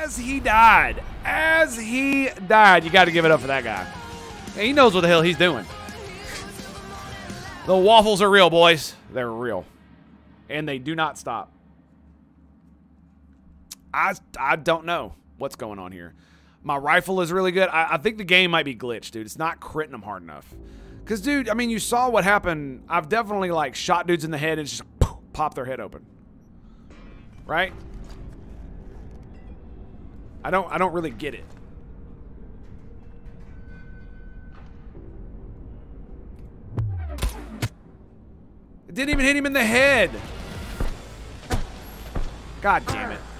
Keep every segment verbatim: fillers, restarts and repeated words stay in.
as he died. As he died. You got to give it up for that guy. Yeah, he knows what the hell he's doing. The waffles are real, boys. They're real. And they do not stop. I, I don't know what's going on here. My rifle is really good. I, I think the game might be glitched, dude. It's not critting them hard enough. Because, dude, I mean, you saw what happened. I've definitely, like, shot dudes in the head and just poof, pop their head open. Right? I don't, I don't really get it. It didn't even hit him in the head. God damn it.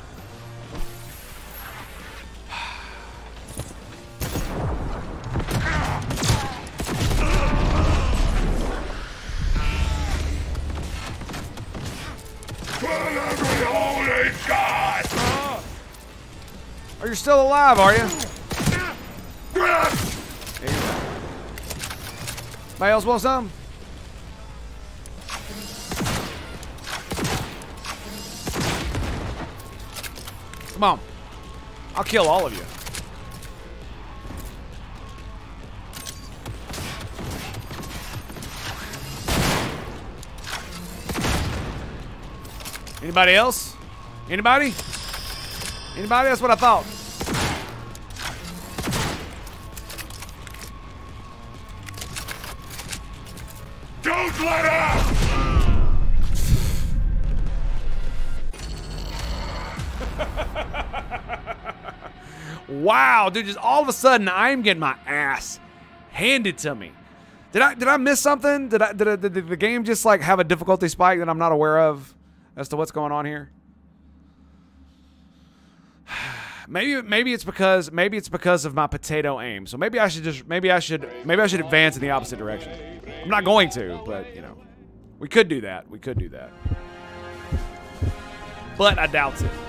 Oh, you're still alive, are you? There you go. Anybody else want some? Come on. I'll kill all of you. Anybody else? Anybody? Anybody? That's what I thought. Don't let up! Wow, dude, just all of a sudden I'm getting my ass handed to me. Did I did I miss something? Did I did, I, did the game just like have a difficulty spike that I'm not aware of as to what's going on here? Maybe maybe it's because maybe it's because of my potato aim. So maybe I should just maybe I should maybe I should advance in the opposite direction. I'm not going to, but you know, we could do that. We could do that. But I doubt it.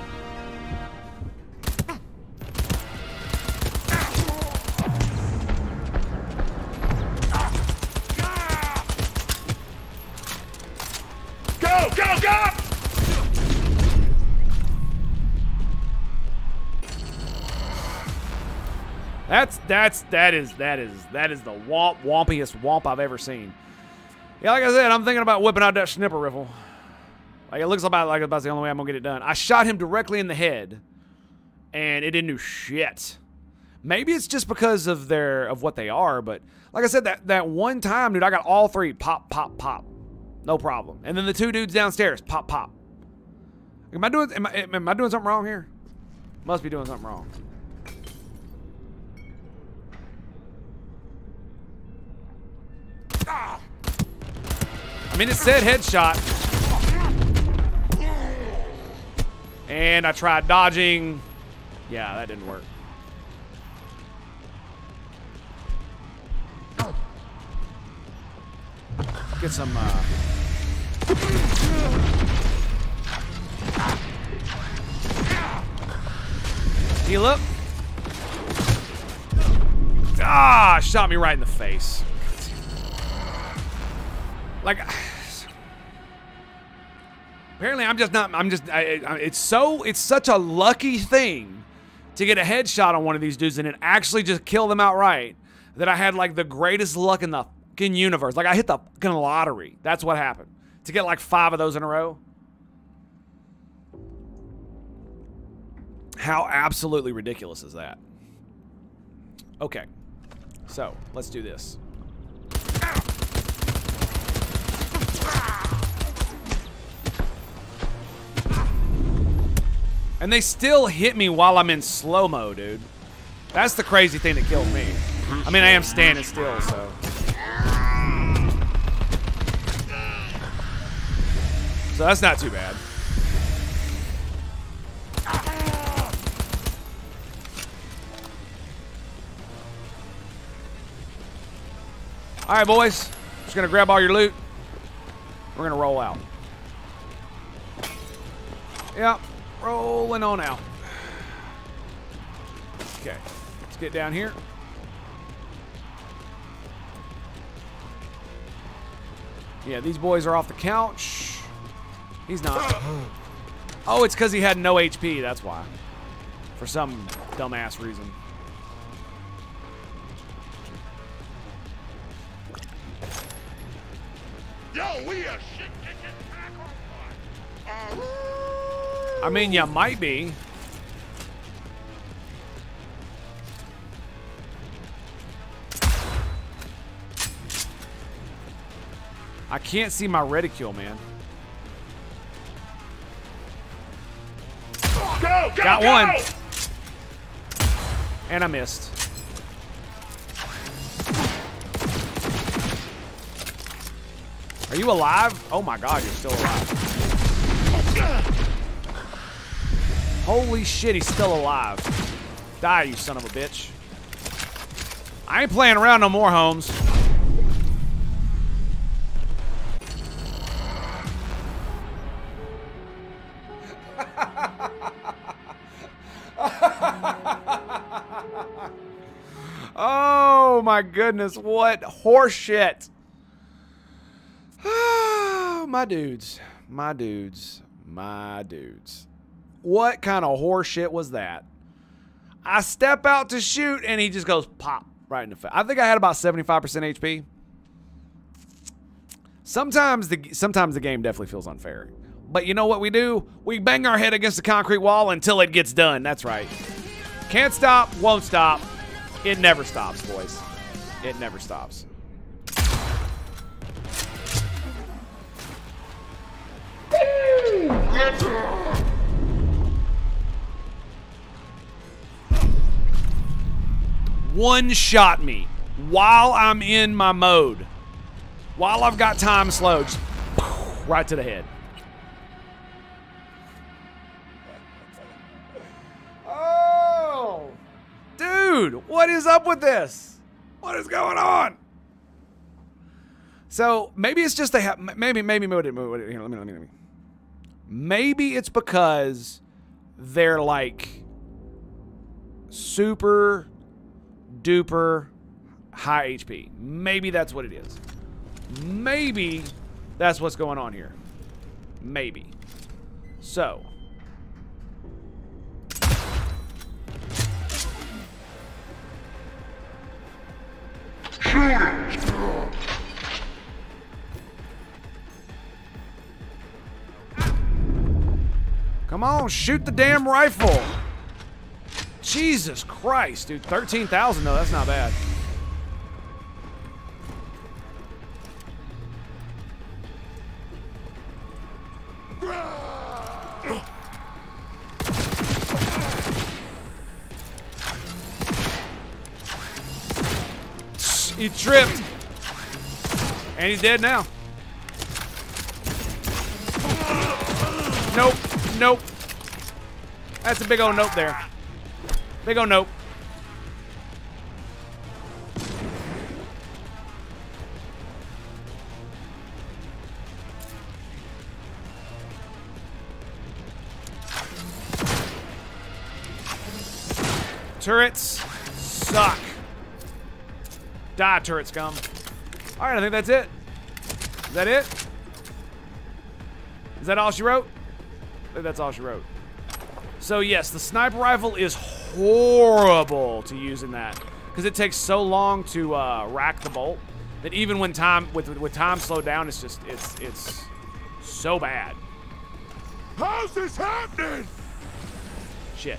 Go, go, go! That's that's that is that is that is the womp wompiest womp I've ever seen. Yeah, like I said, I'm thinking about whipping out that snipper rifle. Like it looks about like about the only way I'm gonna get it done. I shot him directly in the head, and it didn't do shit. Maybe it's just because of their of what they are, but like I said, that that one time, dude, I got all three pop, pop, pop, no problem. And then the two dudes downstairs, pop, pop. Am I doing am I, am I doing something wrong here? Must be doing something wrong. I mean, it said headshot. And I tried dodging. Yeah, that didn't work. Get some, uh... heal up. Ah, shot me right in the face. Like, apparently I'm just not, I'm just, I, I, it's so, it's such a lucky thing to get a headshot on one of these dudes and it actually just kill them outright that I had like the greatest luck in the fucking universe. Like I hit the fucking lottery. That's what happened. To get like five of those in a row. How absolutely ridiculous is that? Okay. So, let's do this. And they still hit me while I'm in slow-mo, dude. That's the crazy thing that killed me. I mean, I am standing still, so. So that's not too bad. All right, boys. Just gonna grab all your loot. We're gonna roll out. Yep. Rolling on out. Okay, let's get down here. Yeah, these boys are off the couch. He's not. Oh, it's because he had no H P, that's why. For some dumbass reason. Yo, we are shit kicking back on one. Uh, I mean, you might be. I can't see my reticule, man. Go, go, Got go! one. And I missed. Are you alive? Oh my god, you're still alive. Holy shit, he's still alive. Die, you son of a bitch. I ain't playing around no more, Holmes. Oh my goodness, what horseshit. My dudes, my dudes, my dudes. What kind of horseshit was that? I step out to shoot and he just goes pop right in the face. I think I had about seventy-five percent H P. Sometimes the sometimes the game definitely feels unfair. But you know what we do? We bang our head against the concrete wall until it gets done. That's right. Can't stop, won't stop. It never stops, boys. It never stops. One shot me while I'm in my mode. While I've got time slowed. Just right to the head. Oh! Dude, what is up with this? What is going on? So maybe it's just they have maybe maybe maybe here, let me let me let me. Maybe it's because they're like super duper high H P. Maybe that's what it is. Maybe that's what's going on here. Maybe. So. Come on, shoot the damn rifle. Jesus Christ, dude. thirteen thousand though, that's not bad. He tripped. And he's dead now. Nope. Nope. That's a big old nope there. Big old nope. Turrets suck. Die, turret scum. All right, I think that's it. Is that it? Is that all she wrote? I think that's all she wrote. So yes, the sniper rifle is horrible to use in that because it takes so long to uh, rack the bolt that even when time with with time slowed down, it's just it's it's so bad. How's this happening? Shit.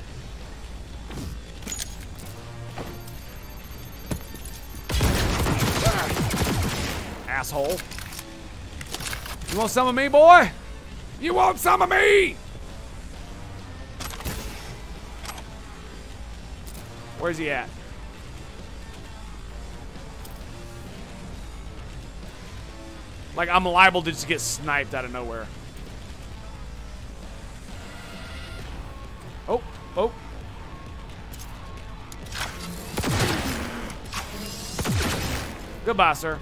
Asshole. You want some of me, boy? You want some of me? Where's he at? Like, I'm liable to just get sniped out of nowhere. Oh, oh. Goodbye, sir.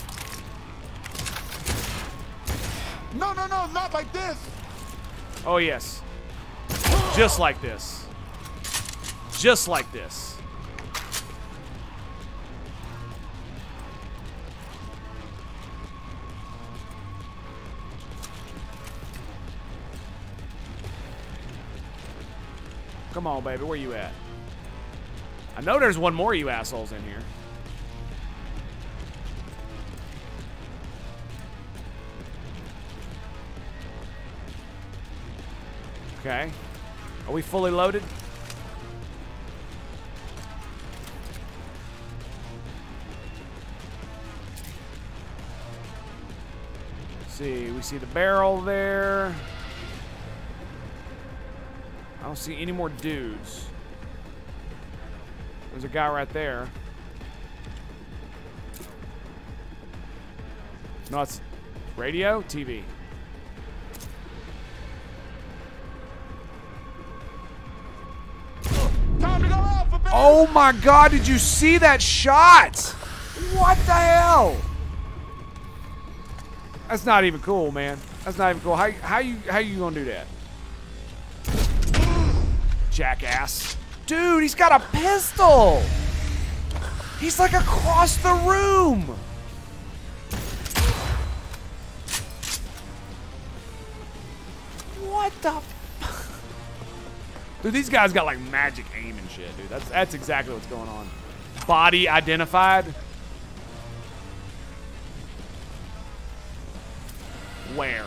No, no, no, not like this. Oh, yes. Just like this. Just like this. Come on, baby. Where you at? I know there's one more you assholes in here. Okay. Are we fully loaded? Let's see. We see the barrel there. I don't see any more dudes. There's a guy right there. No, it's radio? T V. Time to go Alpha, baby. Oh my god, did you see that shot? What the hell? That's not even cool, man. That's not even cool. How, how you how you gonna do that? Jackass. Dude, he's got a pistol. He's like across the room. What the f- Dude, these guys got like magic aim and shit, dude. That's that's exactly what's going on. Body identified. Where?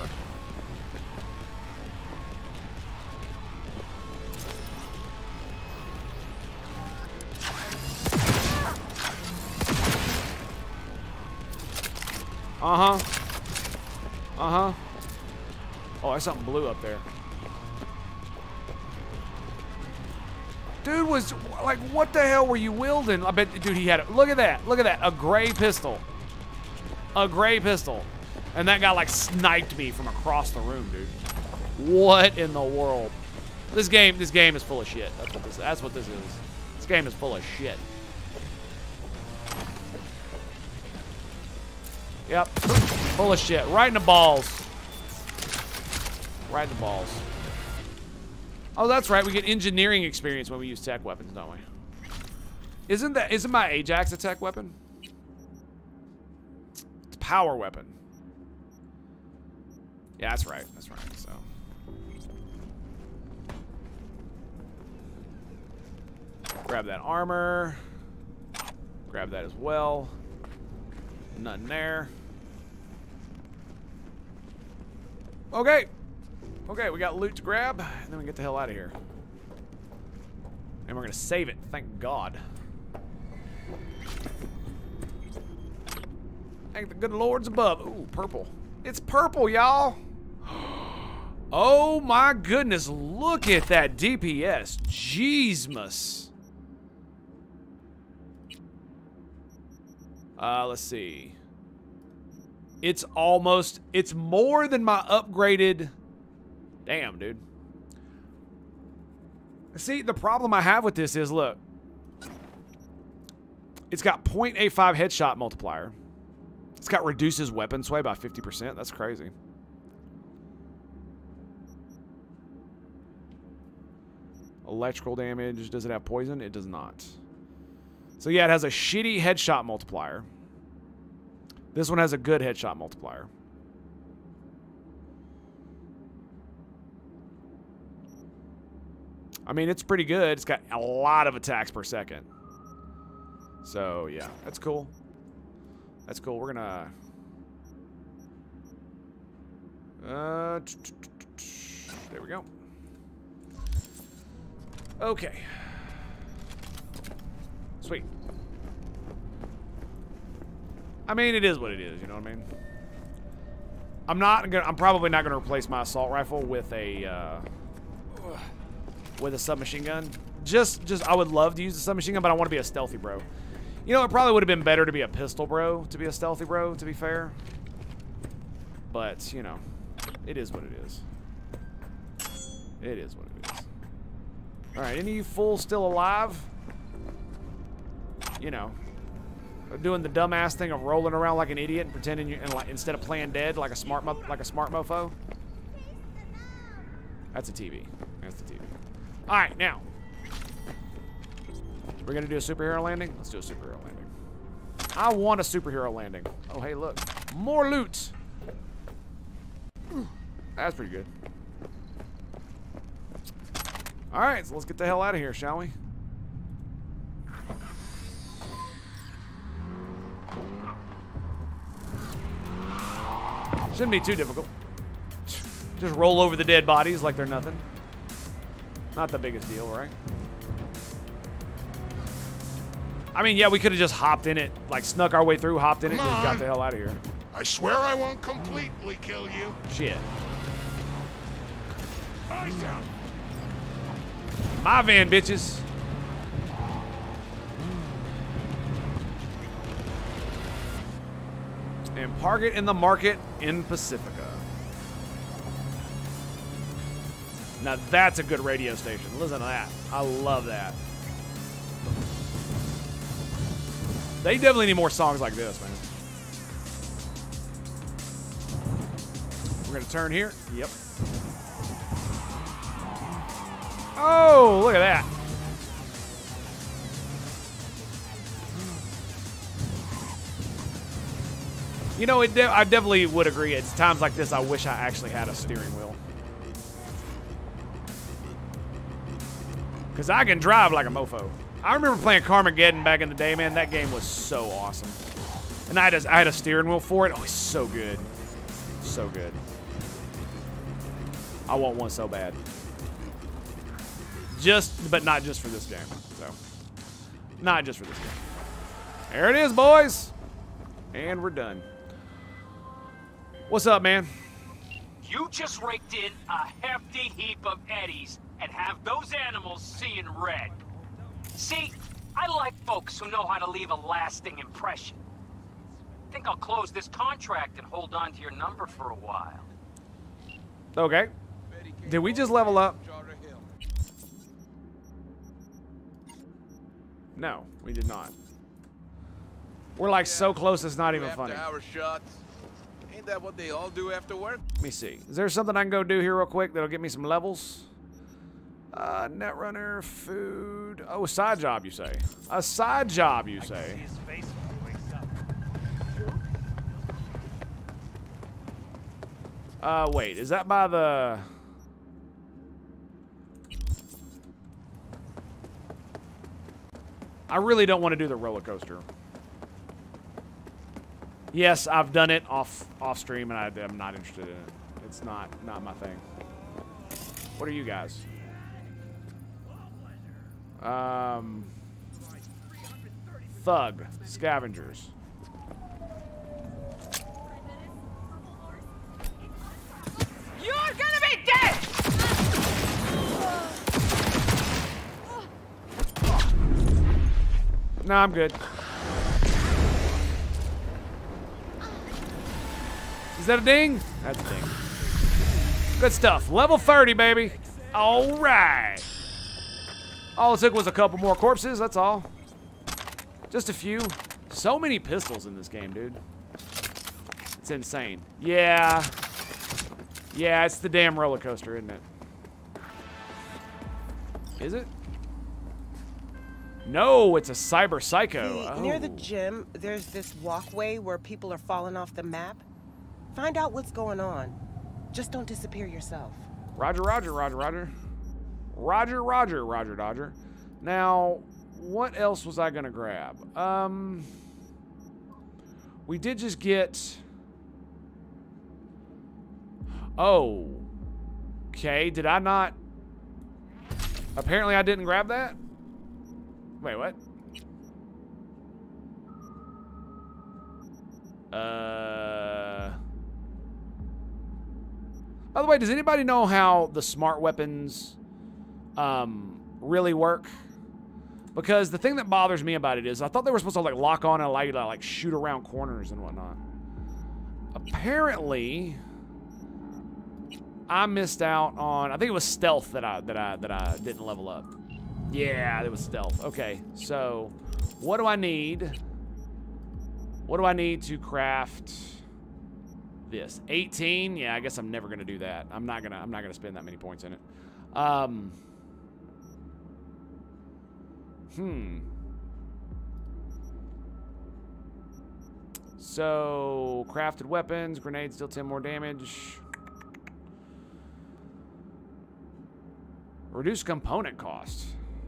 Uh-huh. Uh-huh. Oh, there's something blue up there. Dude was, like, what the hell were you wielding? I bet, dude, he had, a, look at that. Look at that. A gray pistol. A gray pistol. And that guy, like, sniped me from across the room, dude. What in the world? This game, this game is full of shit. That's what this, that's what this is. This game is full of shit. Yep. Full of shit. Right in the balls. Right in the balls. Oh, that's right. We get engineering experience when we use tech weapons, don't we? Isn't that isn't my Ajax a tech weapon? It's a power weapon. Yeah, that's right. That's right. So. Grab that armor. Grab that as well. Nothing there. Okay. Okay, we got loot to grab, and then we get the hell out of here. And we're gonna save it, thank God. Thank the good lords above. Ooh, purple. It's purple, y'all. Oh my goodness, look at that D P S. Jeezmas. Uh, let's see. It's almost, it's more than my upgraded. Damn, dude. See, the problem I have with this is, look. It's got point eight five headshot multiplier. It's got reduces weapon sway by fifty percent. That's crazy. Electrical damage. Does it have poison? It does not. So yeah, it has a shitty headshot multiplier. This one has a good headshot multiplier. I mean, it's pretty good. It's got a lot of attacks per second. So, yeah, that's cool. That's cool. We're gonna... Uh, there we go. Okay. Sweet. I mean, it is what it is, you know what I mean? I'm not gonna, I'm probably not gonna replace my assault rifle with a, uh, with a submachine gun. Just, just, I would love to use a submachine gun, but I want to be a stealthy bro. You know, it probably would have been better to be a pistol bro, to be a stealthy bro, to be fair. But, you know, it is what it is. It is what it is. Alright, any of you fools still alive? You know, doing the dumbass thing of rolling around like an idiot and pretending you, and like, instead of playing dead like a smart, mo like a smart mofo. That's a T V. That's the T V. All right, now we're gonna do a superhero landing. Let's do a superhero landing. I want a superhero landing. Oh, hey, look, more loot. That's pretty good. All right, so let's get the hell out of here, shall we? Shouldn't be too difficult. Just roll over the dead bodies like they're nothing. Not the biggest deal, right? I mean, yeah, we could have just hopped in it, like snuck our way through, hopped in it, and just got the hell out of here. I swear I won't completely kill you. Shit. Eyes down. My van, bitches. And park it in the market in Pacifica. Now that's a good radio station. Listen to that. I love that. They definitely need more songs like this, man. We're gonna turn here. Yep. Oh, look at that. You know, it de I definitely would agree. It's times like this I wish I actually had a steering wheel. Because I can drive like a mofo. I remember playing Carmageddon back in the day, man. That game was so awesome. And I had a, I had a steering wheel for it. Oh, it's so good. So good. I want one so bad. Just, but not just for this game. So, not just for this game. There it is, boys. And we're done. What's up, man? You just raked in a hefty heap of eddies and have those animals seeing red. See, I like folks who know how to leave a lasting impression. I think I'll close this contract and hold on to your number for a while. Okay. Did we just level up? No, we did not. We're like so close it's not even funny. After hour shots. Ain't that what they all do after work? Let me see. Is there something I can go do here real quick that'll get me some levels? Uh, Netrunner, food. Oh, a side job, you say? A side job, you say? Uh, wait. Is that by the... I really don't want to do the roller coaster. Yes, I've done it off off stream, and I, I'm not interested in it. It's not not my thing. What are you guys? Um, Thug Scavengers. You're gonna be dead! No, I'm good. Is that a ding? That's a ding. Good stuff. Level thirty, baby. All right. All it took was a couple more corpses, that's all. Just a few. So many pistols in this game, dude. It's insane. Yeah. Yeah, it's the damn roller coaster, isn't it? Is it? No, it's a cyber psycho. See, oh. near the gym, there's this walkway where people are falling off the map. Find out what's going on. Just don't disappear yourself. Roger, roger, roger, roger. Roger, roger, roger, dodger. Now, what else was I gonna grab? Um, we did just get... Oh. Okay, did I not... Apparently I didn't grab that? Wait, what? Uh... By the way, does anybody know how the smart weapons um, really work? Because the thing that bothers me about it is I thought they were supposed to like lock on and allow you to like shoot around corners and whatnot. Apparently, I missed out on. I think it was stealth that I that I that I didn't level up. Yeah, it was stealth. Okay, so what do I need? What do I need to craft this? eighteen? Yeah, I guess I'm never gonna do that. I'm not gonna I'm not gonna spend that many points in it. Um Hmm. So crafted weapons, grenades deal ten more damage. Reduce component cost.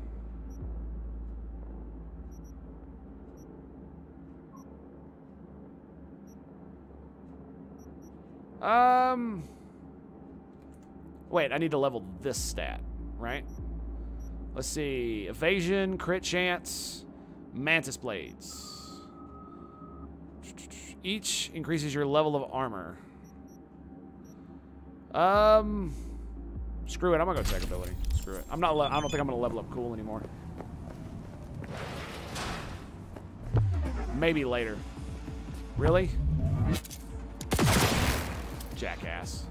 Um. Wait, I need to level this stat, right? Let's see. Evasion, crit chance, mantis blades. Each increases your level of armor. Um. Screw it. I'm gonna go tech ability. Screw it. I'm not. I don't think I'm gonna level up cool anymore. Maybe later. Really? Jackass.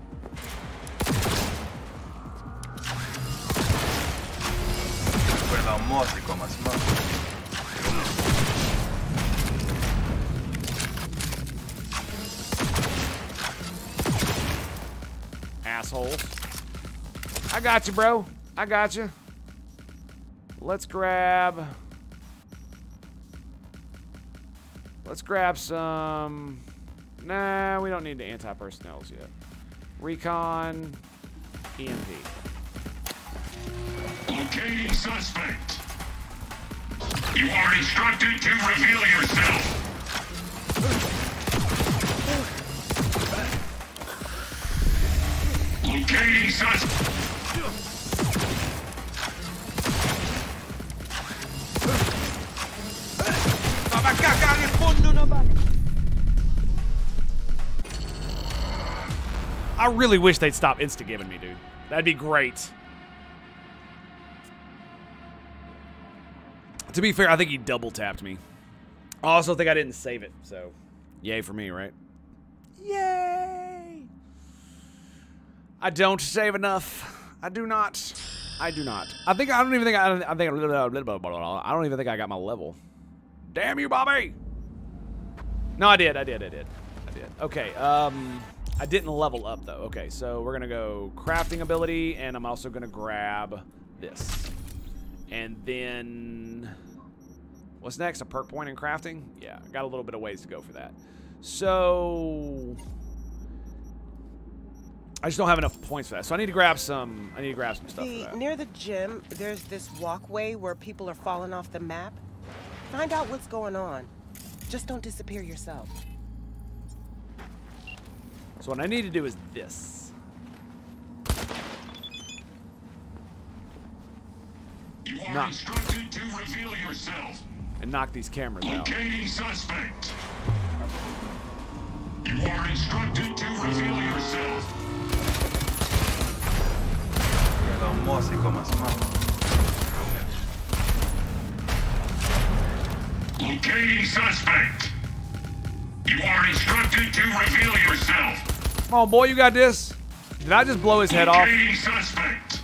Recuerda un músico más Assholes. I got you, bro. I got you. Let's grab. Let's grab some. Nah, we don't need the anti-personnels yet. Recon, E M P. Locating suspect. You are instructed to reveal yourself. Locating suspect. I really wish they'd stop insta-giving me, dude. That'd be great. To be fair, I think he double-tapped me. I also think I didn't save it, so yay for me, right? Yay! I don't save enough. I do not. I do not. I think I don't even think I. I think I don't even think I got my level. Damn you, Bobby! No, I did. I did. I did. I did. Okay. Um, I didn't level up though. Okay, so we're gonna go crafting ability, and I'm also gonna grab this, and then what's next? A perk point in crafting? Yeah, I got a little bit of ways to go for that. So I just don't have enough points for that. So I need to grab some. I need to grab some stuff The, for that. near the gym, there's this walkway where people are falling off the map. Find out what's going on. Just don't disappear yourself. So what I need to do is this. You are Knock. instructed to reveal yourself. And knock these cameras out. Locating suspect. You are instructed to reveal yourself. Recuerda un músico más Locating suspect. You are instructed to reveal yourself. Come on, boy, you got this. Did I just blow his head off? Locating suspect.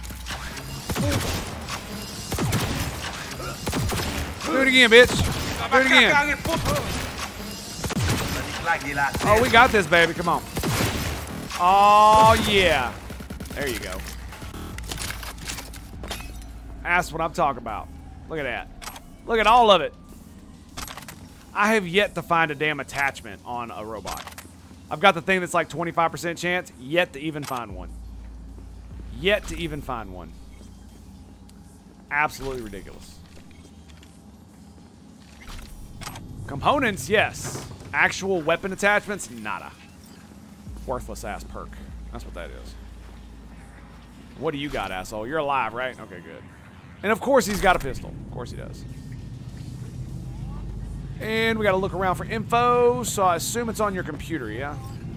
Do it again, bitch. Do it again. Oh, we got this, baby. Come on. Oh, yeah. There you go. That's what I'm talking about. Look at that. Look at all of it. I have yet to find a damn attachment on a robot. I've got the thing that's like twenty-five percent chance, yet to even find one. Yet to even find one. Absolutely ridiculous. Components, yes. Actual weapon attachments, nada. Worthless ass perk. That's what that is. What do you got, asshole? You're alive, right? Okay, good. And of course he's got a pistol. Of course he does. And we got to look around for info, so I assume it's on your computer, yeah?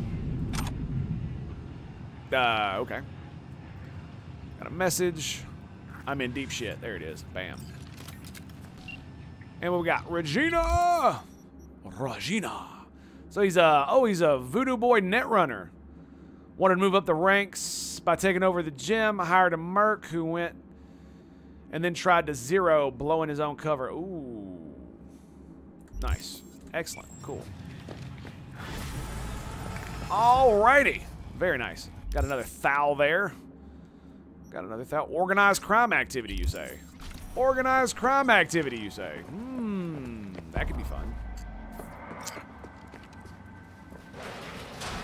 Uh, okay. Got a message. I'm in deep shit. There it is. Bam. And we got Regina. Regina. So he's a, oh, he's a voodoo boy netrunner. Wanted to move up the ranks by taking over the gym. Hired a merc who went and then tried to zero, blowing his own cover. Ooh. Nice. Excellent. Cool. Alrighty. Very nice. Got another thou there. Got another thou. Organized crime activity, you say? Organized crime activity, you say? Hmm. That could be fun.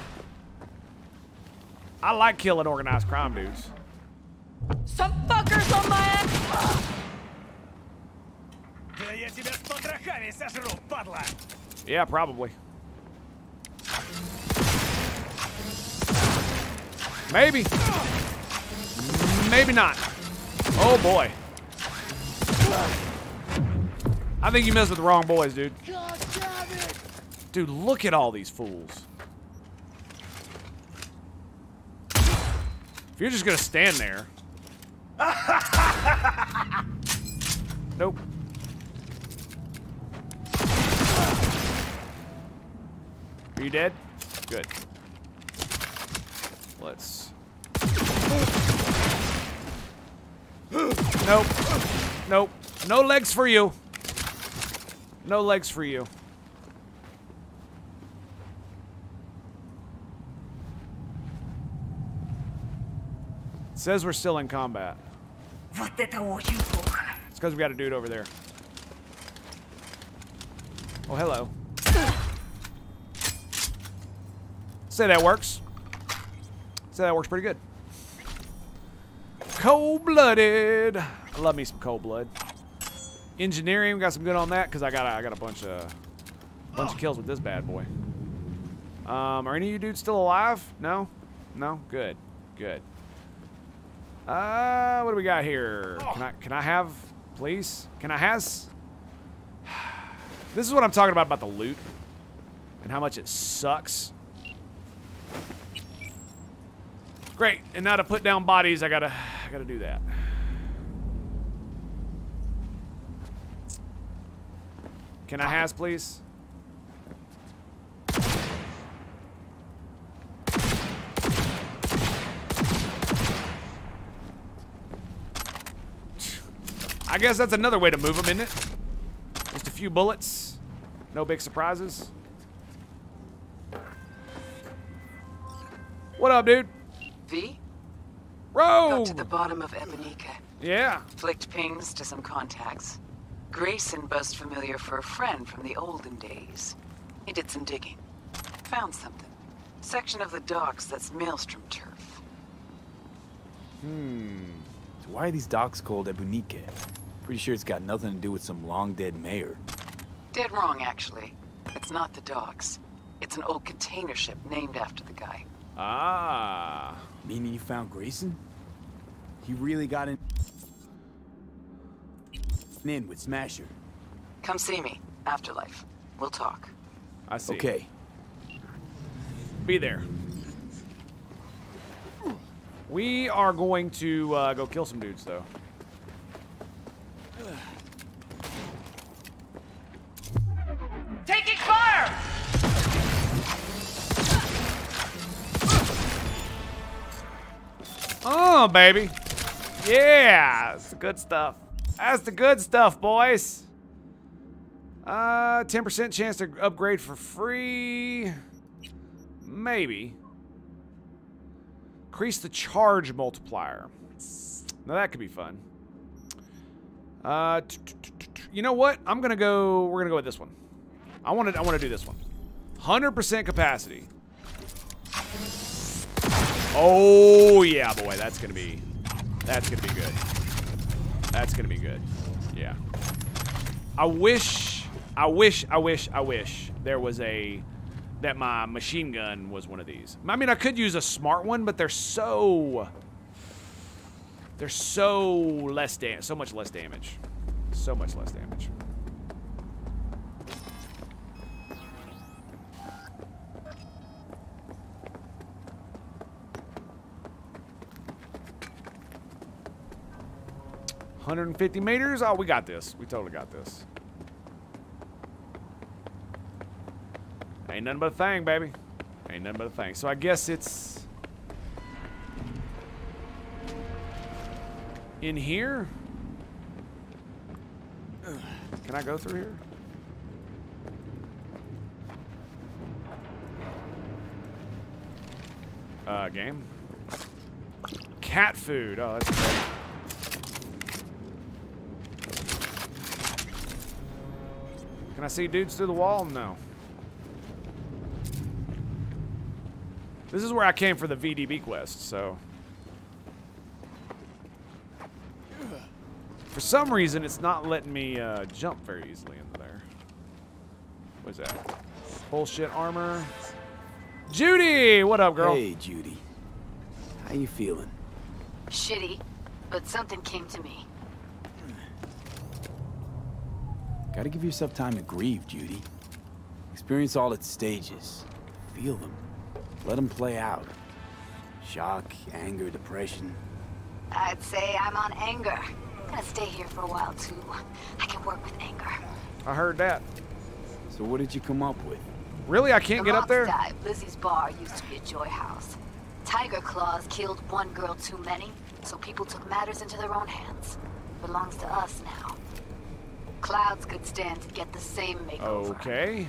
I like killing organized crime dudes. Some fuckers Yeah, probably. Maybe. Maybe not. Oh boy. I think you messed with the wrong boys, dude. Dude, look at all these fools. If you're just gonna stand there. Nope. Are you dead? Good. Let's. Nope. Nope. No legs for you. No legs for you. It says we're still in combat. It's because we got a dude over there. Oh, hello. Say that works. Say that works pretty good. Cold-blooded. I love me some cold blood. Engineering, we got some good on that because I got I got a bunch of bunch of kills with this bad boy. Um, are any of you dudes still alive? No, no, good, good. Uh, what do we got here? Can I can I have, please? Can I has? This is what I'm talking about about the loot and how much it sucks. Great, and now to put down bodies, I gotta I gotta do that. Can I has, please? I guess that's another way to move them, isn't it? Just a few bullets. No big surprises. What up, dude? V? Rogue! Got to the bottom of Ebonica. Yeah. Flicked pings to some contacts. Grayson buzzed familiar for a friend from the olden days. He did some digging. Found something. Section of the docks that's Maelstrom turf. Hmm. So why are these docks called Ebonica? Pretty sure it's got nothing to do with some long-dead mayor. Dead wrong, actually. It's not the docks. It's an old container ship named after the guy. Ah. Meaning you found Grayson? He really got in, in with Smasher. Come see me. Afterlife. We'll talk. I see. Okay. Be there. We are going to uh, go kill some dudes, though. Taking fire! Oh, baby. Yeah, that's the good stuff. That's the good stuff, boys. Uh, ten percent chance to upgrade for free. Maybe. Increase the charge multiplier. Now that could be fun. Uh, you know what? I'm gonna go. We're gonna go with this one. I want to. I want to do this one. one hundred percent capacity. Oh yeah, boy. That's gonna be. That's gonna be good. That's gonna be good. Yeah. I wish. I wish. I wish. I wish there was a. That my machine gun was one of these. I mean, I could use a smart one, but they're so. They're so less damage. So much less damage. So much less damage. one hundred fifty meters? Oh, we got this. We totally got this. Ain't nothing but a thing, baby. Ain't nothing but a thing. So I guess it's in here. Can I go through here? Uh, game. Cat food. Oh, that's great. Can I see dudes through the wall? No. This is where I came for the V D B quest, so. For some reason, it's not letting me uh, jump very easily into there. What is that? Bullshit armor. Judy! What up, girl? Hey, Judy. How you feeling? Shitty, but something came to me. Gotta give yourself time to grieve, Judy. Experience all its stages. Feel them. Let them play out. Shock, anger, depression. I'd say I'm on anger. Gonna stay here for a while, too. I can work with anger. I heard that. So what did you come up with? Really? I can't the get up there? Died. Lizzie's bar used to be a joy house. Tiger Claws killed one girl too many, so people took matters into their own hands. Belongs to us now. Clouds could stand to get the same makeover. Okay.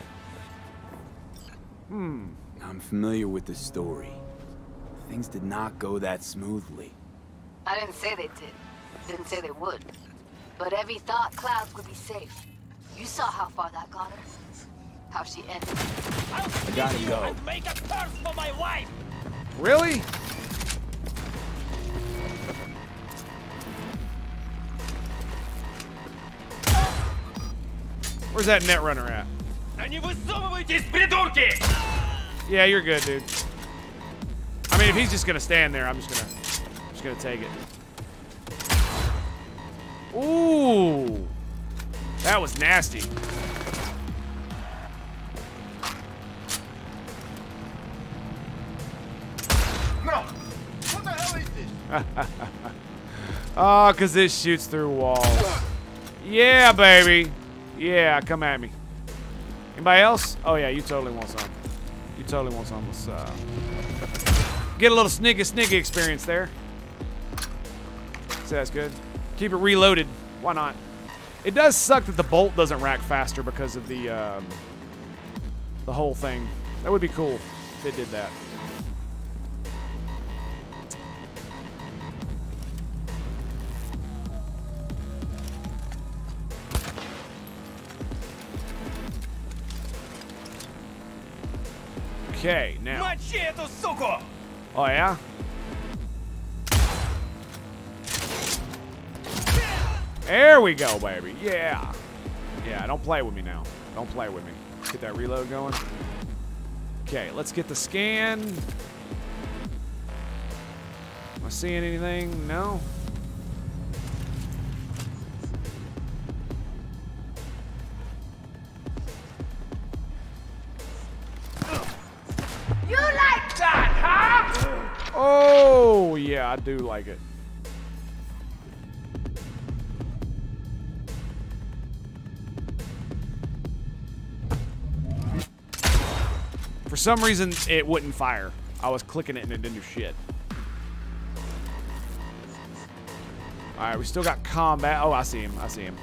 Hmm. I'm familiar with the story. Things did not go that smoothly. I didn't say they did. Didn't say they would. But Evie thought Clouds would be safe. You saw how far that got her. How she ended. I gotta go. Make a purse for my wife. Really? Where's that net runner at? Не высовывайтесь, придурки! Yeah, you're good, dude. I mean, if he's just gonna stand there, I'm just gonna, just gonna take it. Ooh, that was nasty. No! What the hell is this? Oh, cause this shoots through walls. Yeah, baby. Yeah, come at me. Anybody else? Oh yeah, you totally want some. You totally want some. Let's uh, get a little sniggy sniggy experience there. So that's good. Keep it reloaded. Why not? It does suck that the bolt doesn't rack faster because of the um, the whole thing. That would be cool if it did that. Okay, now. Мочи эту суку! Oh, yeah? There we go, baby. Yeah. Yeah, don't play with me now. Don't play with me. Get that reload going. Okay, let's get the scan. Am I seeing anything? No? You like that, huh? Oh, yeah, I do like it. For some reason, it wouldn't fire. I was clicking it and it didn't do shit. Alright, we still got combat. Oh, I see him. I see him.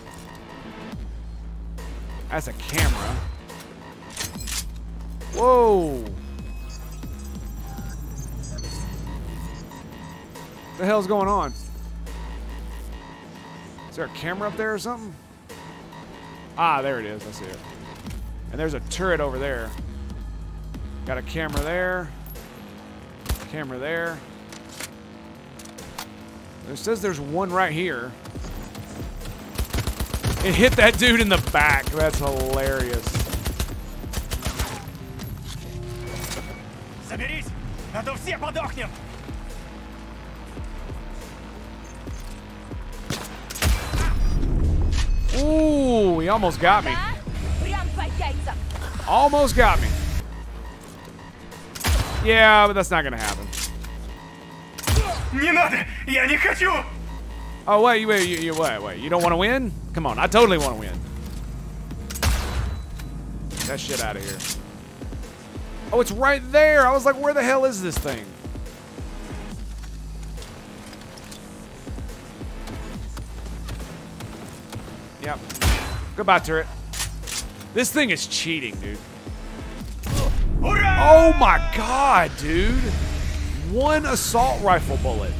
That's a camera. Whoa. What the hell's going on? Is there a camera up there or something? Ah, there it is. I see it. And there's a turret over there. Got a camera there. Camera there. It says there's one right here. It hit that dude in the back. That's hilarious. Соберись, а то все подохнем. Ooh, he almost got me. Almost got me. Yeah, but that's not gonna happen. Не надо, я не хочу. Oh wait, you wait, you, you wait, wait. You don't want to win? Come on, I totally want to win. Get that shit out of here. Oh, it's right there. I was like, where the hell is this thing? Yep. Goodbye, turret. This thing is cheating, dude. Oh my god, dude. One assault rifle bullet.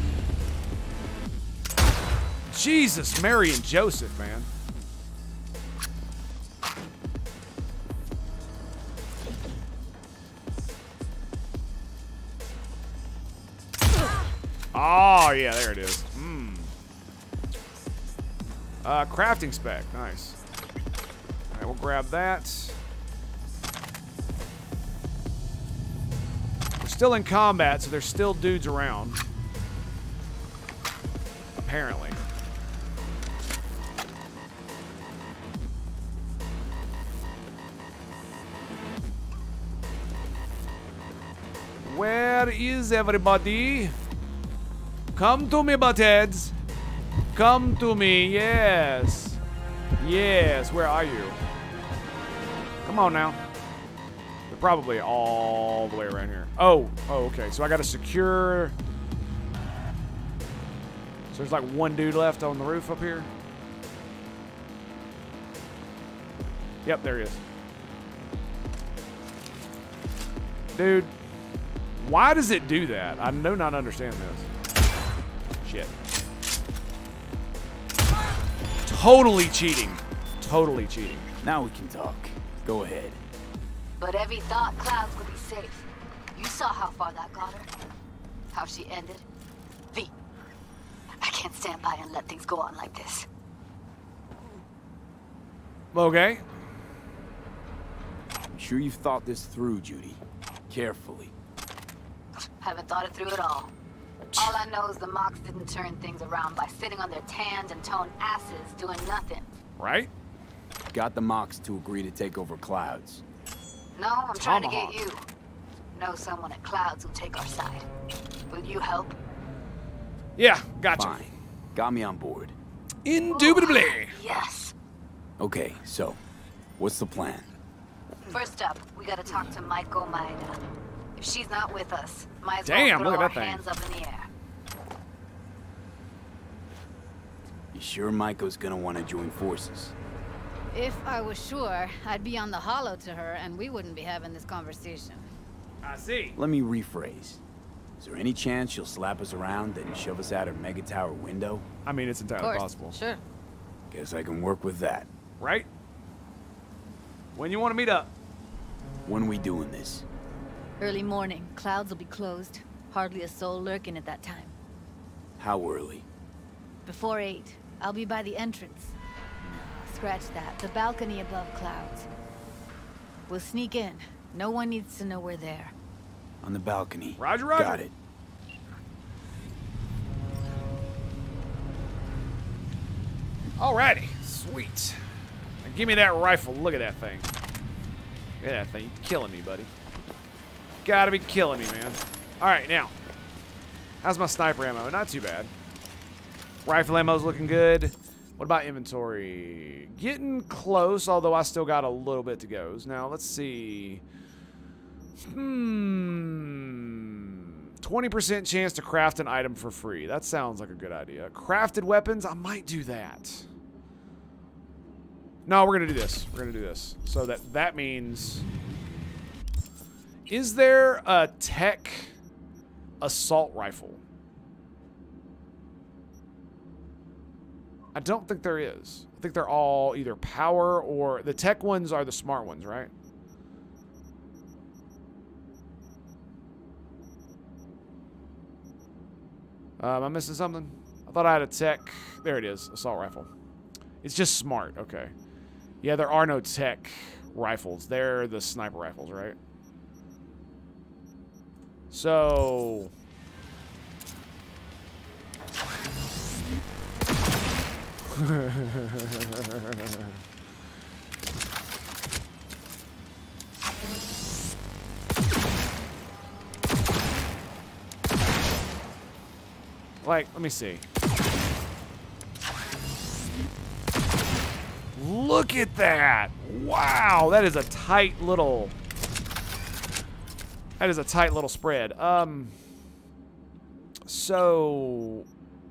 Jesus, Mary and Joseph, man. Oh, yeah, there it is. Mm. Uh, crafting spec. Nice. All right, we'll grab that. We're still in combat, so there's still dudes around. Apparently. Where is everybody? Come to me, buttheads. Come to me, yes. Yes, where are you? Come on now. They're probably all the way around here. Oh, oh, okay. So I gotta secure. So there's like one dude left on the roof up here. Yep, there he is. Dude. Why does it do that? I do not understand this. Shit. Totally cheating. Totally cheating. Now we can talk. Go ahead. But Evie thought Clouds would be safe. You saw how far that got her. How she ended. V. I can't stand by and let things go on like this. Okay. I'm sure you've thought this through, Judy. Carefully. Haven't thought it through at all. All I know is the Mox didn't turn things around by sitting on their tanned and toned asses doing nothing. Right? Got the Mox to agree to take over Clouds. No, I'm trying to Tomahawk. get you. Know someone at Clouds who'll take our side. Will you help? Yeah, gotcha. Fine. Got me on board. Indubitably. Yes. Okay, so, what's the plan? First up, we gotta talk to Maiko Maeda. If she's not with us, might as Damn, well look throw at our that thing. hands up in the air. You sure Maiko's gonna want to join forces? If I was sure, I'd be on the hollow to her and we wouldn't be having this conversation. I see. Let me rephrase. Is there any chance she'll slap us around and shove us out her mega tower window? I mean, it's Of entirely course. possible. Sure. Guess I can work with that. Right? When you want to meet up. When we doing this? Early morning. Clouds will be closed. Hardly a soul lurking at that time. How early? Before eight. I'll be by the entrance. Scratch that. The balcony above Clouds. We'll sneak in. No one needs to know we're there. On the balcony. Roger, roger. Got it. Alrighty. Sweet. Now give me that rifle. Look at that thing. Look at that thing. You're killing me, buddy. Gotta be killing me, man. Alright, now. How's my sniper ammo? Not too bad. Rifle ammo's looking good. What about inventory? Getting close, although I still got a little bit to go. Now, let's see. Hmm. twenty percent chance to craft an item for free. That sounds like a good idea. Crafted weapons, I might do that. No, we're going to do this. We're going to do this. So that, that means... Is there a tech assault rifle? I don't think there is. I think they're all either power or... The tech ones are the smart ones, right? Uh, am I missing something? I thought I had a tech... There it is. Assault rifle. It's just smart. Okay. Yeah, there are no tech rifles. They're the sniper rifles, right? So... like, let me see. Look at that! Wow, that is a tight little... That is a tight little spread. Um... So...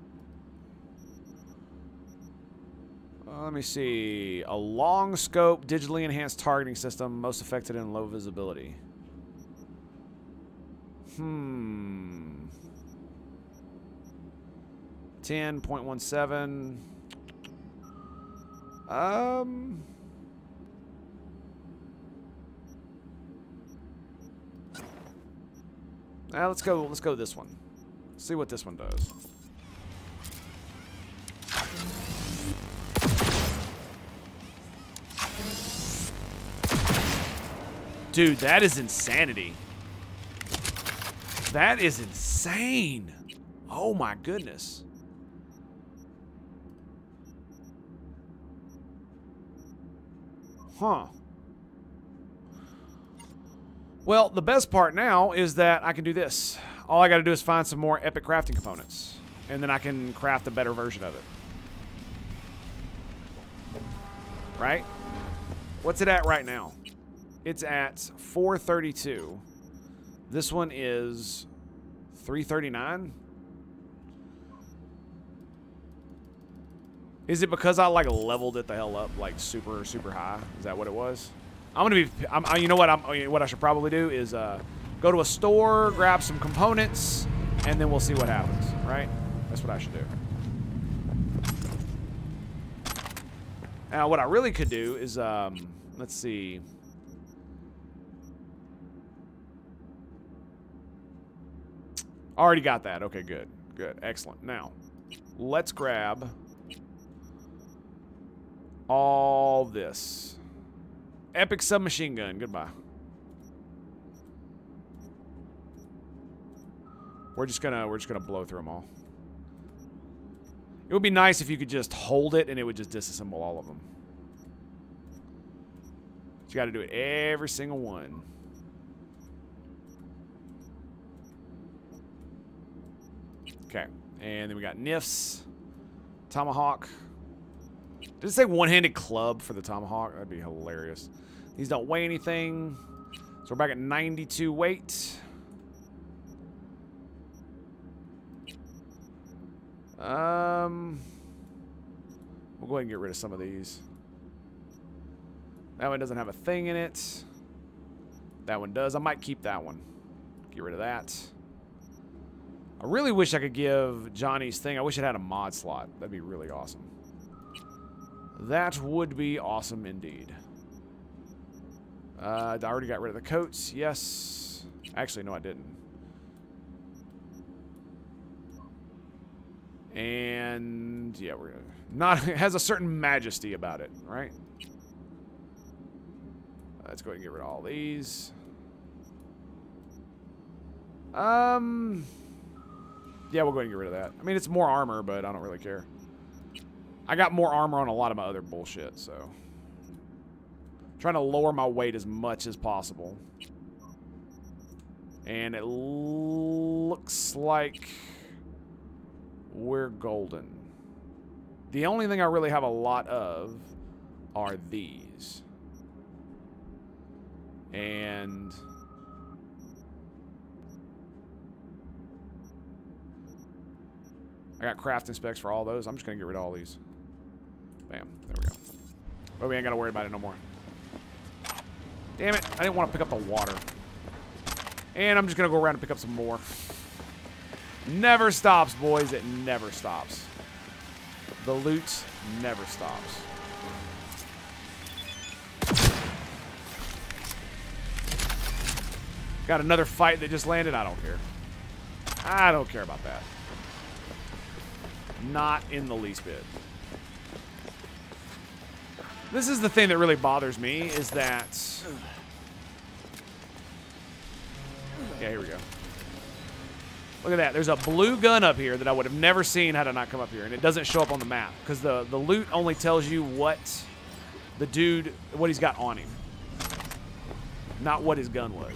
Uh, let me see. A long scope, digitally enhanced targeting system, most effective in low visibility. Hmm. ten point one seven. Um. Uh, let's go. Let's go this one. See what this one does. Dude, that is insanity. That is insane. Oh my goodness. Huh. Well, the best part now is that I can do this. All I got to do is find some more epic crafting components, and then I can craft a better version of it. Right? What's it at right now? It's at four thirty-two. This one is three thirty-nine. Is it because I like leveled it the hell up like super super high? Is that what it was? I'm gonna be. I'm, I, you know what? I'm. What I should probably do is uh, go to a store, grab some components, and then we'll see what happens. Right? That's what I should do. Now, what I really could do is, um, let's see. Already got that. Okay, good, good, excellent. Now, let's grab all this. Epic submachine gun. Goodbye. We're just gonna we're just gonna blow through them all. It would be nice if you could just hold it and it would just disassemble all of them. But you got to do it every single one. Okay, and then we got N I Fs, Tomahawk. Did it say one-handed club for the Tomahawk? That'd be hilarious. These don't weigh anything. So we're back at ninety-two weight. Um, we'll go ahead and get rid of some of these. That one doesn't have a thing in it. That one does. I might keep that one. Get rid of that. I really wish I could give Johnny's thing. I wish it had a mod slot. That'd be really awesome. That would be awesome indeed. Uh, I already got rid of the coats. Yes. Actually, no, I didn't. And yeah, we're gonna not. It has a certain majesty about it, right? Let's go ahead and get rid of all these. Um. Yeah, we'll go ahead and get rid of that. I mean, it's more armor, but I don't really care. I got more armor on a lot of my other bullshit, so. I'm trying to lower my weight as much as possible. And it looks like we're golden. The only thing I really have a lot of are these. And I got crafting specs for all those. I'm just going to get rid of all these. Bam. There we go. But we ain't got to worry about it no more. Damn it. I didn't want to pick up the water. And I'm just going to go around and pick up some more. Never stops, boys. It never stops. The loot never stops. Got another fight that just landed. I don't care. I don't care about that. Not in the least bit. This is the thing that really bothers me, is that... Yeah, here we go. Look at that. There's a blue gun up here that I would have never seen had I not come up here. And it doesn't show up on the map. Because the, the loot only tells you what the dude, what he's got on him. Not what his gun was.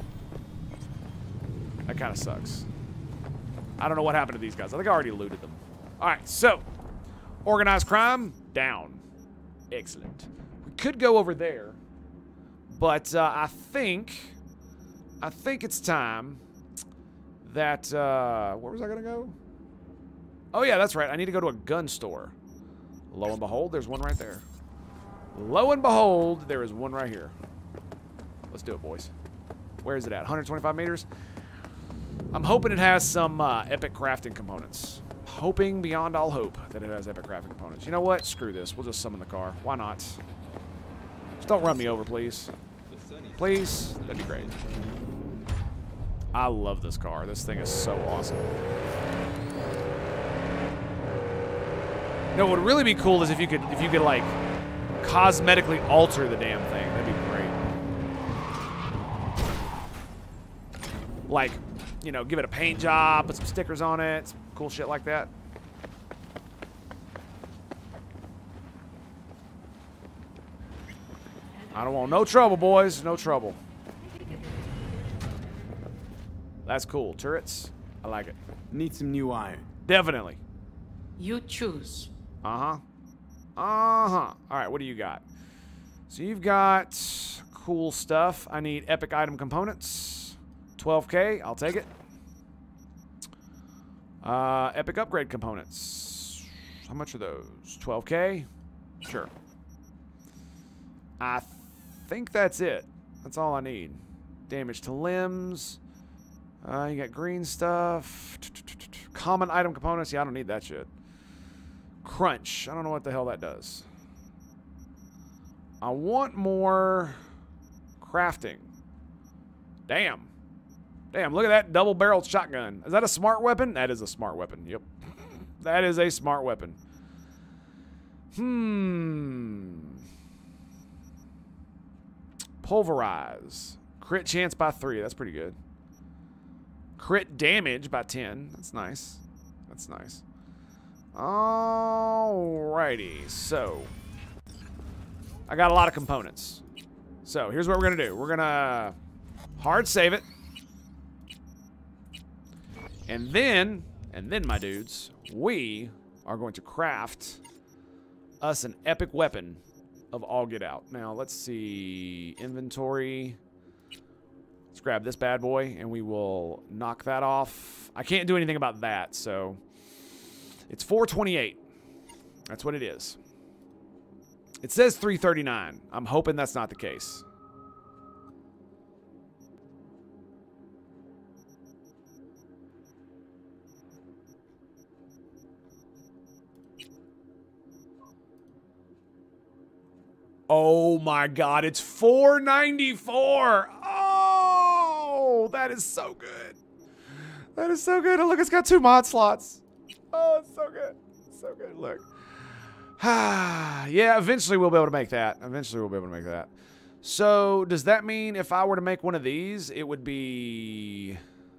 That kind of sucks. I don't know what happened to these guys. I think I already looted them. Alright, so. Organized crime, down. Excellent. We could go over there. But uh, I think, I think it's time that, uh, where was I going to go? Oh, yeah, that's right. I need to go to a gun store. Lo and behold, there's one right there. Lo and behold, there is one right here. Let's do it, boys. Where is it at? one hundred twenty-five meters? I'm hoping it has some uh, epic crafting components. Hoping beyond all hope that it has epic crafting components. You know what? Screw this. We'll just summon the car. Why not? Just don't run me over, please. Please? That'd be great. I love this car. This thing is so awesome. You know, what would really be cool is if you could, if you could like, cosmetically alter the damn thing. That'd be great. like, you know, give it a paint job, put some stickers on it, some cool shit like that. I don't want no trouble, boys. No trouble. That's cool. Turrets. I like it. Need some new iron. Definitely. You choose. Uh-huh. Uh-huh. All right, what do you got? So you've got cool stuff. I need epic item components. twelve K. I'll take it. Uh, epic upgrade components. How much are those? twelve K? Sure. I think that's it. That's all I need. Damage to limbs. Uh, you got green stuff. Common item components. Yeah, I don't need that shit. Crunch. I don't know what the hell that does. I want more crafting. Damn. Damn, look at that double-barreled shotgun. Is that a smart weapon? That is a smart weapon. Yep. That is a smart weapon. Hmm. Pulverize. Crit chance by three. That's pretty good. Crit damage by ten. That's nice. That's nice. Alrighty. So, I got a lot of components. So, here's what we're going to do. We're going to hard save it. And then, and then, my dudes, we are going to craft us an epic weapon of all get out. Now, let's see. Inventory. Let's grab this bad boy, and we will knock that off. I can't do anything about that, so it's four twenty-eight. That's what it is. It says three thirty-nine. I'm hoping that's not the case. Oh my God, it's four ninety-four. Oh, that is so good. That is so good. Oh, look, it's got two mod slots. Oh, it's so good. So good. Look. Yeah, eventually we'll be able to make that. Eventually we'll be able to make that. So, does that mean if I were to make one of these, it would be...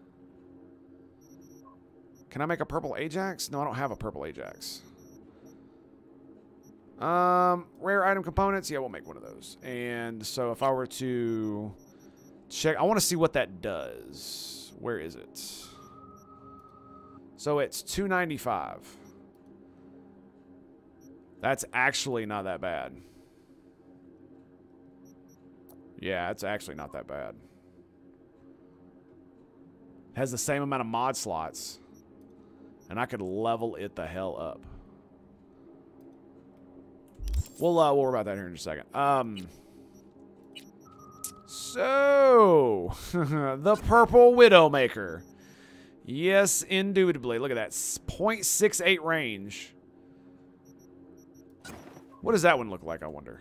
Can I make a purple Ajax? No, I don't have a purple Ajax. Um, rare item components. Yeah, we'll make one of those. And so if I were to check, I want to see what that does. Where is it? So it's two ninety-five. That's actually not that bad. Yeah, it's actually not that bad. Has the same amount of mod slots. And I could level it the hell up. We'll, uh, we'll worry about that here in just a second. Um, so, the Purple Widowmaker. Yes, indubitably. Look at that. point six eight range. What does that one look like, I wonder?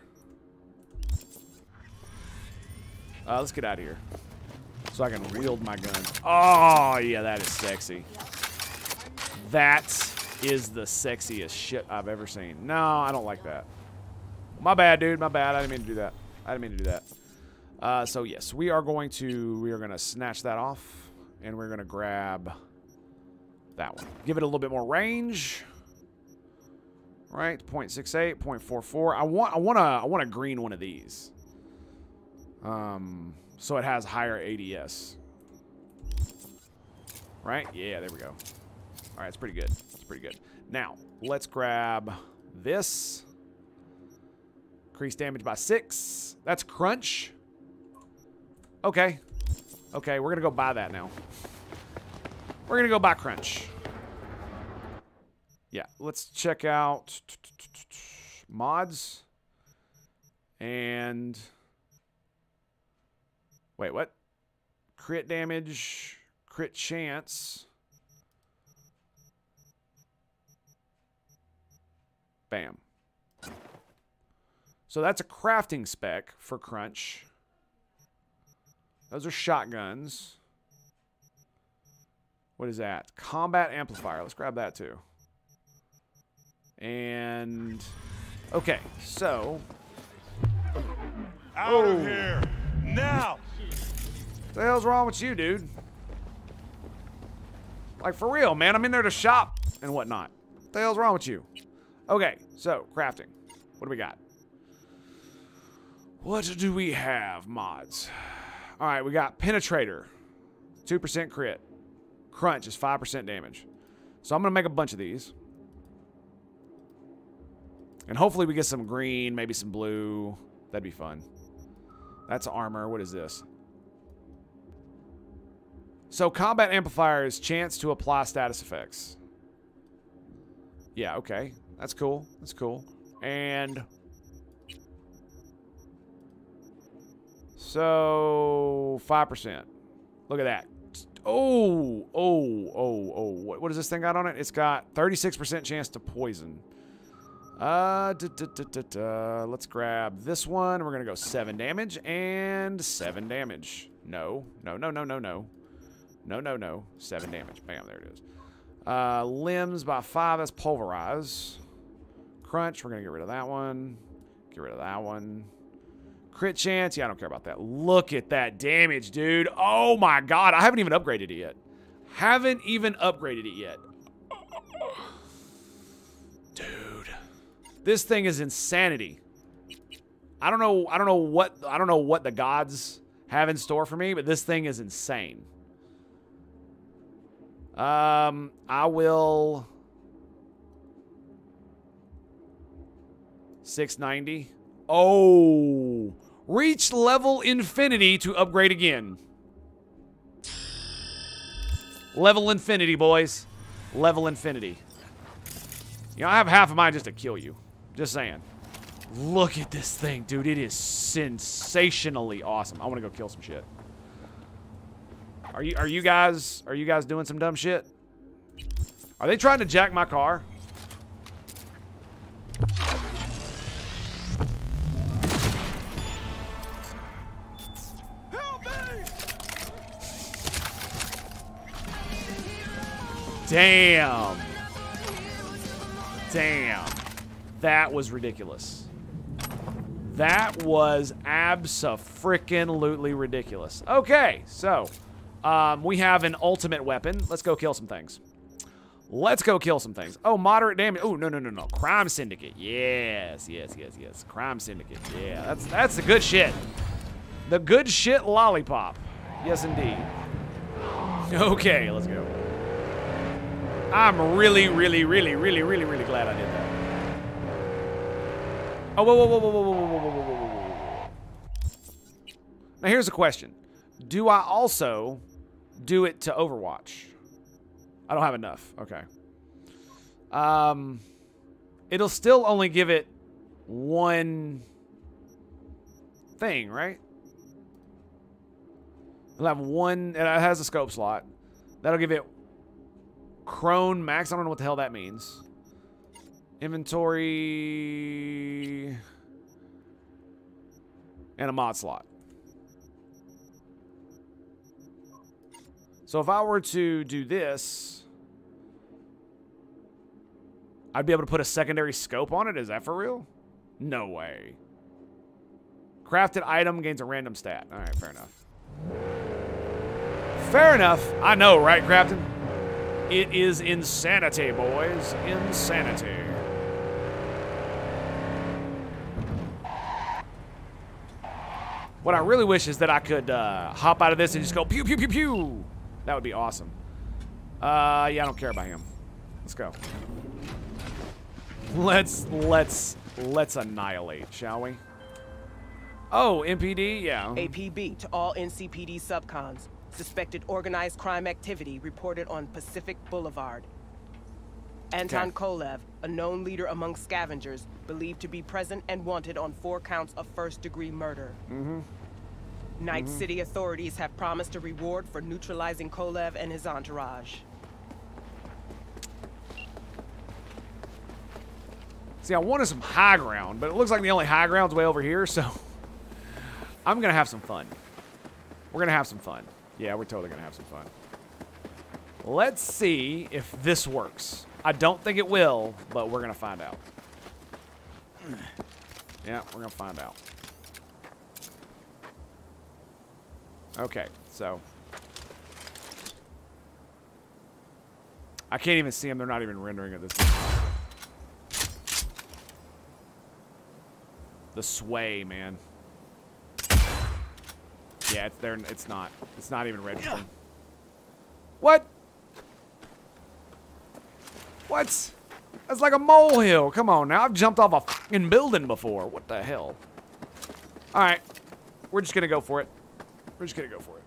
Uh, let's get out of here. So I can wield my gun. Oh, yeah, that is sexy. That is the sexiest shit I've ever seen. No, I don't like that. My bad, dude. My bad. I didn't mean to do that. I didn't mean to do that. Uh, so, yes, we are going to we are going to snatch that off, and we're going to grab that one. Give it a little bit more range. Right, point six eight, point four four. I want I want a I want a green one of these. Um, so it has higher A D S. Right? Yeah, there we go. All right, it's pretty good. It's pretty good. Now, let's grab this. Increase damage by six. That's crunch. Okay. Okay, we're going to go buy that now. We're going to go buy crunch. Yeah, let's check out mods. And... Wait, what? Crit damage, crit chance. Bam. So that's a crafting spec for crunch. Those are shotguns. What is that? Combat amplifier. Let's grab that too. And okay, so out of here now. What the hell's wrong with you, dude? Like, for real, man. I'm in there to shop and whatnot. What the hell's wrong with you? Okay, so, crafting. What do we got? What do we have, mods? All right, we got Penetrator. two percent crit. Crunch is five percent damage. So I'm going to make a bunch of these. And hopefully we get some green, maybe some blue. That'd be fun. That's armor. What is this? So combat amplifier is chance to apply status effects. Yeah, okay. That's cool. That's cool. And so five percent. Look at that. Oh, oh, oh, oh. What, what does this thing got on it? It's got thirty-six percent chance to poison. Uh, da, da, da, da, da. Let's grab this one. We're going to go seven damage and seven damage. No, no, no, no, no, no. No, no, no. seven damage. Bam, there it is. Uh, limbs by five. That's pulverize. Crunch. We're going to get rid of that one. Get rid of that one. Crit chance. Yeah, I don't care about that. Look at that damage, dude. Oh, my God. I haven't even upgraded it yet. Haven't even upgraded it yet. Dude. This thing is insanity. I don't know. I don't know what. I don't know what the gods have in store for me, but this thing is insane. Um, I will six ninety. Oh, reach level infinity to upgrade again. Level infinity, boys. Level infinity. You know, I have half of mine just to kill you. Just saying. Look at this thing, dude. It is sensationally awesome. I want to go kill some shit. Are you are you guys are you guys doing some dumb shit? Are they trying to jack my car? Help me! Damn. Damn. That was ridiculous. That was abso-frickin-lutely ridiculous. Okay, so um, we have an ultimate weapon. Let's go kill some things. Let's go kill some things. Oh, moderate damage. Oh, no, no, no, no. Crime Syndicate. Yes, yes, yes, yes. Crime Syndicate. Yeah, that's that's the good shit. The good shit lollipop. Yes, indeed. Okay, let's go. I'm really, really, really, really, really, really glad I did that. Oh, whoa, whoa, whoa, whoa, whoa, whoa, whoa, whoa, whoa, whoa, whoa. Now, here's a question. Do I also do it to Overwatch? I don't have enough. Okay. Um, it'll still only give it one thing, right? It'll have one, it has a scope slot. That'll give it Crone Max. I don't know what the hell that means. Inventory and a mod slot. So if I were to do this, I'd be able to put a secondary scope on it. Is that for real? No way. Crafted item gains a random stat. All right, fair enough. Fair enough. I know, right, Crafton? It is insanity, boys. Insanity. What I really wish is that I could uh, hop out of this and just go pew, pew, pew, pew. That would be awesome. Uh, yeah, I don't care about him. Let's go. Let's, let's, let's annihilate, shall we? Oh, M P D? Yeah. A P B to all N C P D subcons. Suspected organized crime activity reported on Pacific Boulevard. Anton Okay. Kolev, a known leader among scavengers, believed to be present and wanted on four counts of first-degree murder. Mm-hmm. Night Mhm. City authorities have promised a reward for neutralizing Kolev and his entourage. See, I wanted some high ground, but it looks like the only high ground's way over here, so I'm gonna have some fun. We're gonna have some fun. Yeah, we're totally gonna have some fun. Let's see if this works. I don't think it will, but we're gonna find out. Yeah, we're gonna find out. Okay, so I can't even see them. They're not even rendering at this point. The sway, man. Yeah, it's there. It's not. It's not even registering. What? What? That's like a molehill. Come on now. I've jumped off a fucking building before. What the hell? All right. We're just going to go for it. We're just going to go for it.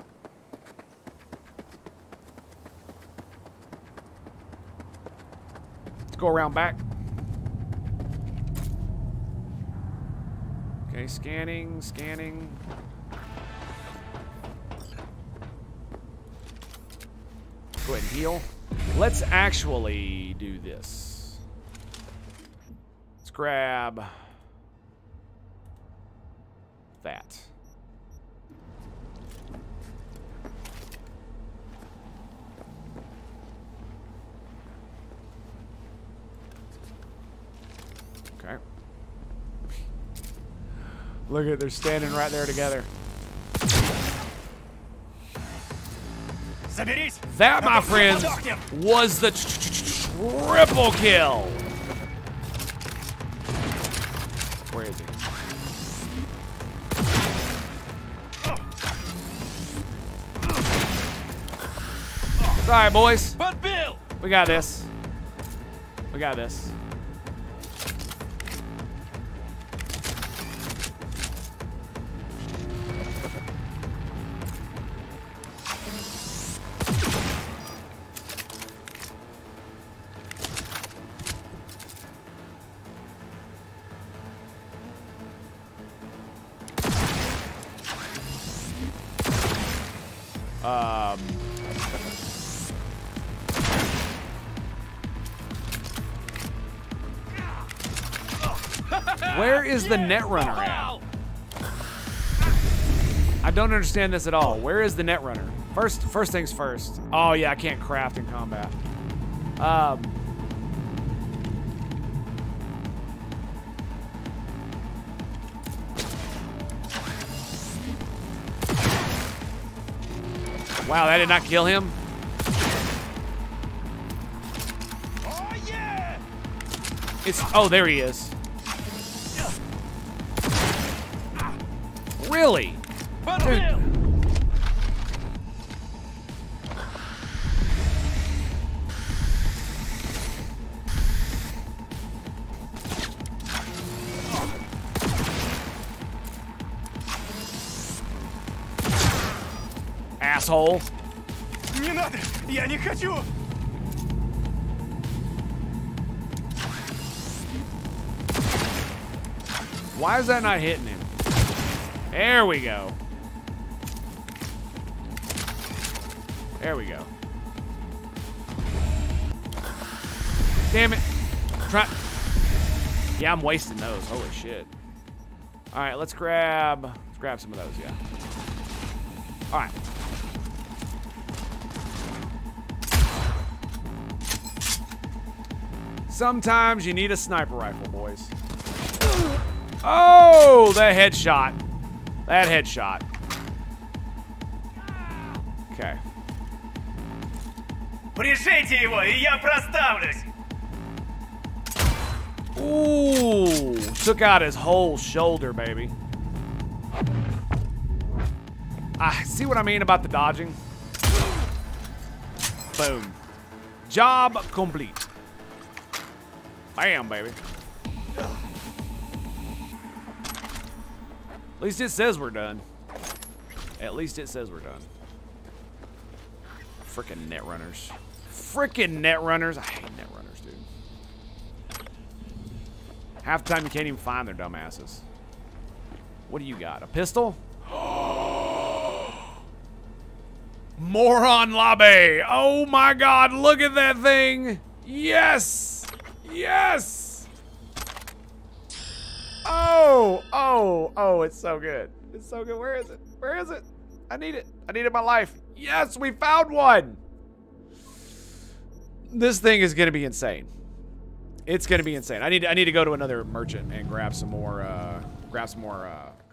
Let's go around back. Okay, scanning, scanning. Go ahead and heal. Let's actually do this. Let's grab that. Okay. Look at, they're standing right there together. That, my friends, was the triple kill. Where is he? It's all right, boys. But Bill, we got this. We got this. Um, where is the Netrunner at? I don't understand this at all. Where is the Netrunner? First, first things first. Oh yeah, I can't craft in combat. Um. Wow, that did not kill him. oh yeah! It's oh, there he is. Really? But Dude. Bill, Asshole. не надо, я не хочу. Why is that not hitting him? There we go. There we go. Damn it. Try. Yeah, I'm wasting those. Holy shit. All right, let's grab. Let's grab some of those. Yeah. All right. Sometimes you need a sniper rifle, boys. Oh, that headshot. That headshot. Okay. Пришейте его, и я проставлюсь. Ooh, took out his whole shoulder, baby. I see what I mean about the dodging. Boom. Job complete. Bam, baby. At least it says we're done. At least it says we're done. Frickin' Netrunners. Frickin' Netrunners. I hate Netrunners, dude. Half the time you can't even find their dumbasses. What do you got? A pistol? Moron Lobby. Oh my god, look at that thing. Yes. Yes! Oh, oh, oh, it's so good. It's so good. Where is it? Where is it? I need it. I need it in my life. Yes, we found one. This thing is going to be insane. It's going to be insane. I need I need to go to another merchant and grab some more uh grab some more uh